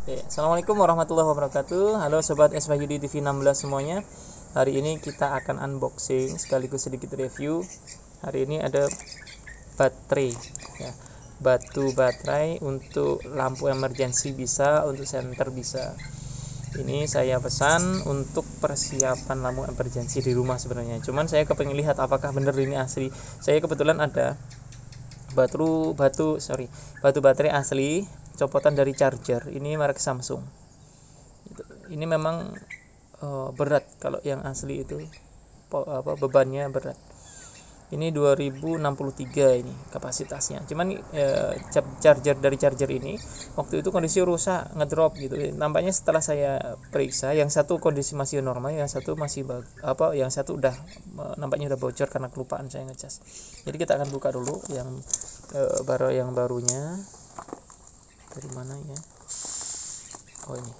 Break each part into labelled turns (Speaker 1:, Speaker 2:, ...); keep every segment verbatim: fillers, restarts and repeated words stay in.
Speaker 1: Oke, Assalamualaikum warahmatullahi wabarakatuh. Halo sobat S Y D T V enam belas semuanya. Hari ini kita akan unboxing sekaligus sedikit review. Hari ini ada baterai ya. Batu baterai untuk lampu emergency bisa, untuk senter bisa. Ini saya pesan untuk persiapan lampu emergency di rumah sebenarnya. Cuman saya kepengen lihat apakah benar ini asli. Saya kebetulan ada batu batu sorry batu baterai asli copotan dari charger. Ini merek Samsung. Ini memang uh, berat kalau yang asli itu, apa, bebannya berat. Ini dua ribu enam puluh tiga ini kapasitasnya. Cuman uh, charger dari charger ini waktu itu kondisi rusak, ngedrop gitu. Nampaknya setelah saya periksa, yang satu kondisi masih normal, yang satu masih bag, apa yang satu udah uh, nampaknya udah bocor karena kelupaan saya ngecas. Jadi kita akan buka dulu yang uh, baru yang barunya. Dari mana ya? Oh ini.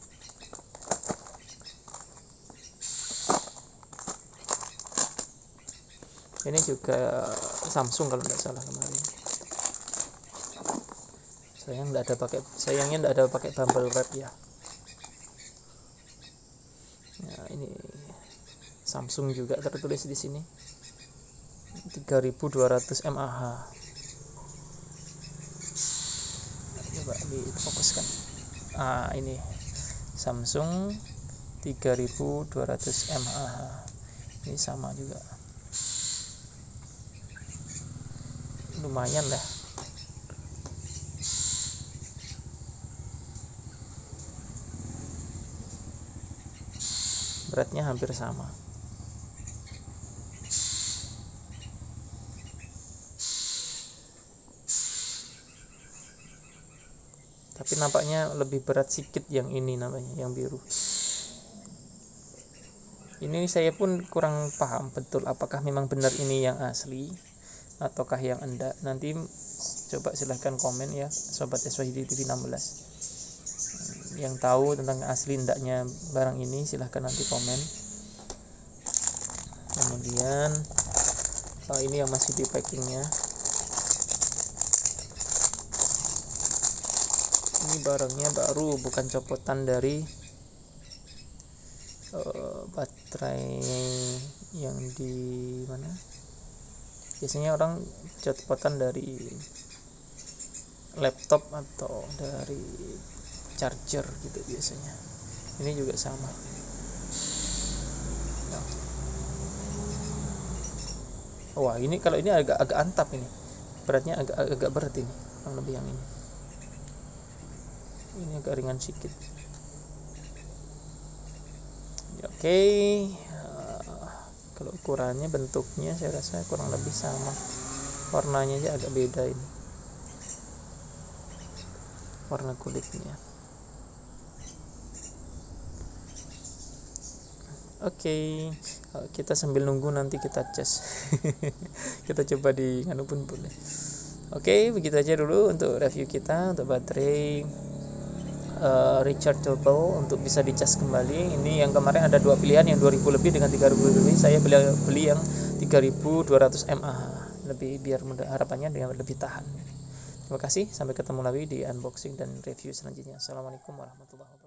Speaker 1: Ini juga Samsung kalau tidak salah kemarin. Sayang tidak ada pakai, sayangnya tidak ada pakai bubble wrap ya. Nah, ini Samsung juga tertulis di sini. tiga ribu dua ratus mAh. Coba difokuskan. Ah, ini Samsung tiga ribu dua ratus mAh. Ini sama juga. Lumayan lah. Beratnya hampir sama. Tapi nampaknya lebih berat sedikit yang ini, namanya yang biru. Ini saya pun kurang paham betul apakah memang benar ini yang asli ataukah yang enggak. Nanti coba silahkan komen ya sobat S Y D T V enam belas. Yang tahu tentang asli enggaknya barang ini silahkan nanti komen. Kemudian oh, ini yang masih di packingnya. Ini barangnya baru, bukan copotan dari uh, baterai yang di mana. Biasanya orang copotan dari laptop atau dari charger gitu biasanya. Ini juga sama. Nah. Wah, ini kalau ini agak agak antap ini. Beratnya agak agak berat ini, yang lebih yang ini. Ini agak ringan sedikit. Ya, oke. Okay. Uh, kalau ukurannya, bentuknya saya rasa kurang lebih sama. Warnanya aja agak beda ini. Warna kulitnya. Oke, okay. uh, kita sambil nunggu nanti kita cas. Kita coba di nganu pun boleh. Oke, okay, begitu aja dulu untuk review kita untuk baterai Uh, rechargeable untuk bisa dicas kembali. Ini yang kemarin ada dua pilihan, yang dua ribu lebih dengan tiga ribu lebih. Saya beli beli yang tiga ribu dua ratus mAh, lebih biar mudah, harapannya dengan lebih tahan. Terima kasih, sampai ketemu lagi di unboxing dan review selanjutnya. Assalamualaikum warahmatullahi wabarakatuh.